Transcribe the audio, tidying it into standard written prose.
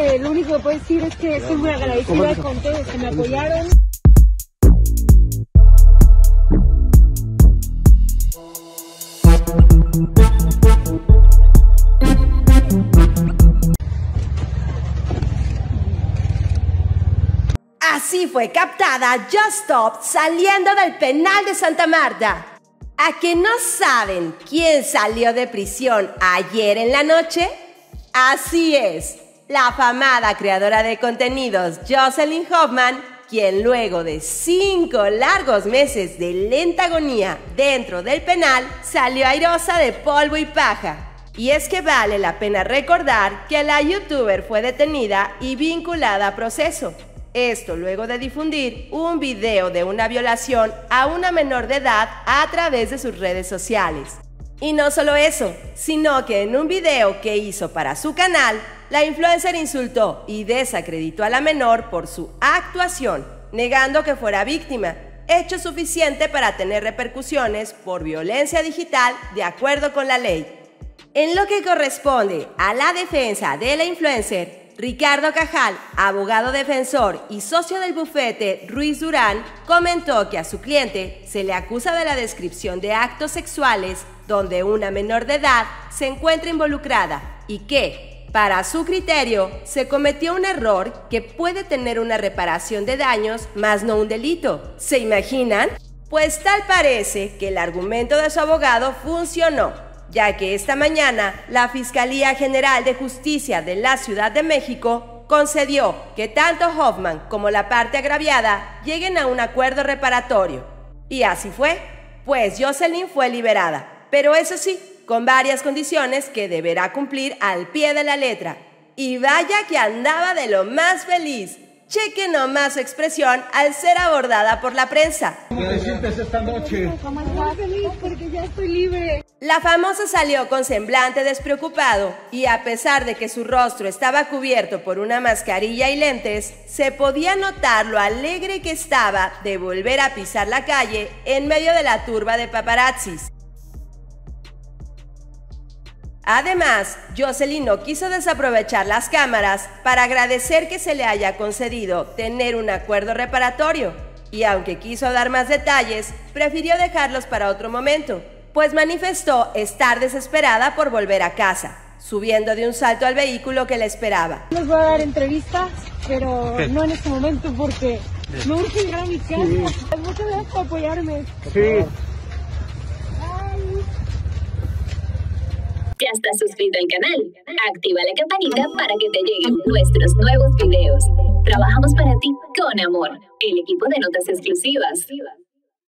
que lo único que puedo decir es que estoy muy agradecida con todos los que me apoyaron. Así fue captada Just Stop saliendo del penal de Santa Marta. ¿A que no saben quién salió de prisión ayer en la noche? Así es, la afamada creadora de contenidos Jocelyn Hoffman, quien luego de 5 largos meses de lenta agonía dentro del penal, salió airosa de polvo y paja. Y es que vale la pena recordar que la youtuber fue detenida y vinculada a proceso. Esto luego de difundir un video de una violación a una menor de edad a través de sus redes sociales. Y no solo eso, sino que en un video que hizo para su canal, la influencer insultó y desacreditó a la menor por su actuación, negando que fuera víctima, hecho suficiente para tener repercusiones por violencia digital de acuerdo con la ley. En lo que corresponde a la defensa de la influencer, Ricardo Cajal, abogado defensor y socio del bufete Ruiz Durán, comentó que a su cliente se le acusa de la descripción de actos sexuales donde una menor de edad se encuentra involucrada y que, para su criterio, se cometió un error que puede tener una reparación de daños, más no un delito. ¿Se imaginan? Pues tal parece que el argumento de su abogado funcionó, ya que esta mañana la Fiscalía General de Justicia de la Ciudad de México concedió que tanto Hoffman como la parte agraviada lleguen a un acuerdo reparatorio. Y así fue, pues Jocelyn fue liberada, pero eso sí, con varias condiciones que deberá cumplir al pie de la letra. Y vaya que andaba de lo más feliz. Cheque nomás su expresión al ser abordada por la prensa. ¿Cómo te sientes esta noche? Muy feliz porque ya estoy libre. La famosa salió con semblante despreocupado y a pesar de que su rostro estaba cubierto por una mascarilla y lentes, se podía notar lo alegre que estaba de volver a pisar la calle en medio de la turba de paparazzis. Además, Jocelyn no quiso desaprovechar las cámaras para agradecer que se le haya concedido tener un acuerdo reparatorio y aunque quiso dar más detalles, prefirió dejarlos para otro momento, pues manifestó estar desesperada por volver a casa, subiendo de un salto al vehículo que le esperaba. Les voy a dar entrevistas, pero no en este momento porque me urge llegar a mi casa. Muchas gracias por apoyarme. Sí. ¿Ya estás suscrito al canal? Activa la campanita para que te lleguen nuestros nuevos videos. Trabajamos para ti con amor. El equipo de Notas Exclusivas.